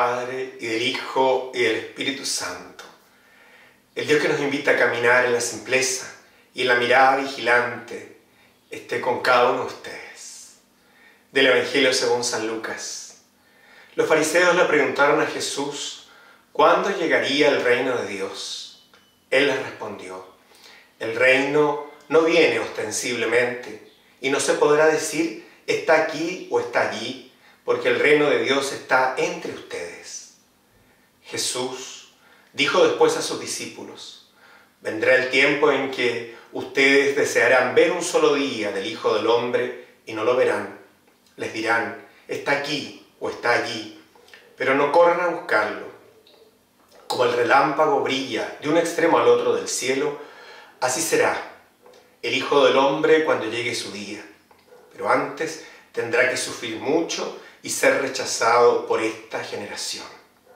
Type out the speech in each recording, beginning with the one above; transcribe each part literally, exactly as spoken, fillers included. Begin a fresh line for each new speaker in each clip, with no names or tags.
Padre, y del Hijo, y del Espíritu Santo. El Dios que nos invita a caminar en la simpleza y en la mirada vigilante esté con cada uno de ustedes. Del Evangelio según San Lucas. Los fariseos le preguntaron a Jesús cuándo llegaría el reino de Dios. Él les respondió: el reino no viene ostensiblemente y no se podrá decir está aquí o está allí, porque el reino de Dios está entre ustedes. Jesús dijo después a sus discípulos: vendrá el tiempo en que ustedes desearán ver un solo día del Hijo del Hombre y no lo verán. Les dirán, está aquí o está allí, pero no corran a buscarlo. Como el relámpago brilla de un extremo al otro del cielo, así será el Hijo del Hombre cuando llegue su día. Pero antes tendrá que sufrir mucho y ser rechazado por esta generación.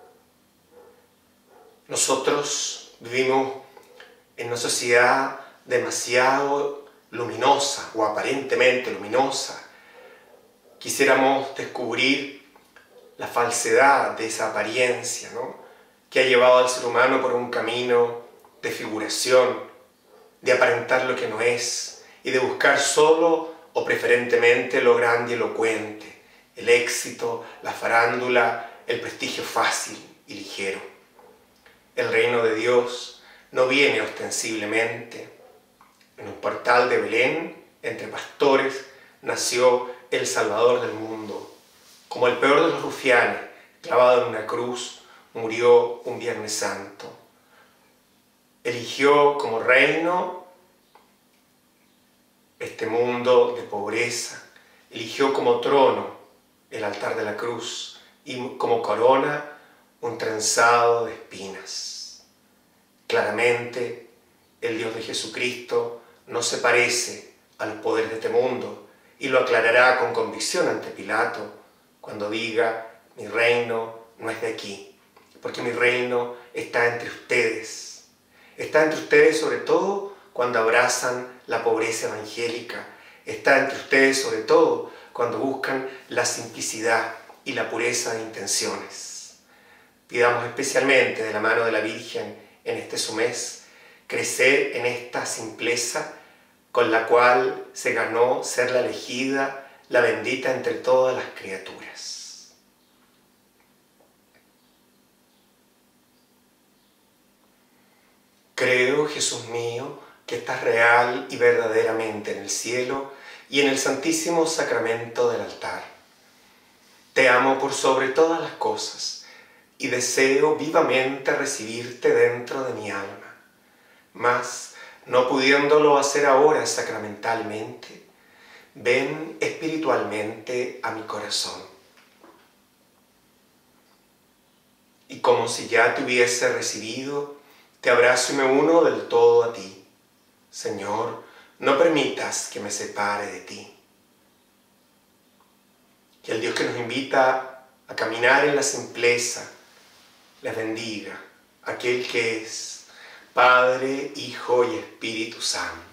Nosotros vivimos en una sociedad demasiado luminosa o aparentemente luminosa. Quisiéramos descubrir la falsedad de esa apariencia, ¿no?, que ha llevado al ser humano por un camino de figuración, de aparentar lo que no es y de buscar solo o preferentemente lo grande y elocuente, el éxito, la farándula, el prestigio fácil y ligero. El reino de Dios no viene ostensiblemente. En un portal de Belén, entre pastores, nació el Salvador del mundo. Como el peor de los rufianes, clavado en una cruz, murió un Viernes Santo. Eligió como reino este mundo de pobreza. Eligió como trono el altar de la cruz y como corona un trenzado de espinas. Claramente, el Dios de Jesucristo no se parece a los poderes de este mundo y lo aclarará con convicción ante Pilato cuando diga: mi reino no es de aquí, porque mi reino está entre ustedes. Está entre ustedes sobre todo cuando abrazan la pobreza evangélica. Está entre ustedes sobre todo cuando buscan la simplicidad y la pureza de intenciones. Pidamos especialmente de la mano de la Virgen en este su mes crecer en esta simpleza con la cual se ganó ser la elegida, la bendita entre todas las criaturas. Creo, Jesús mío, que estás real y verdaderamente en el cielo y en el santísimo sacramento del altar. Te amo por sobre todas las cosas y deseo vivamente recibirte dentro de mi alma. Mas, no pudiéndolo hacer ahora sacramentalmente, ven espiritualmente a mi corazón. Y como si ya te hubiese recibido, te abrazo y me uno del todo a ti. Señor, no permitas que me separe de ti. Que el Dios que nos invita a caminar en la simpleza les bendiga, aquel que es Padre, Hijo y Espíritu Santo.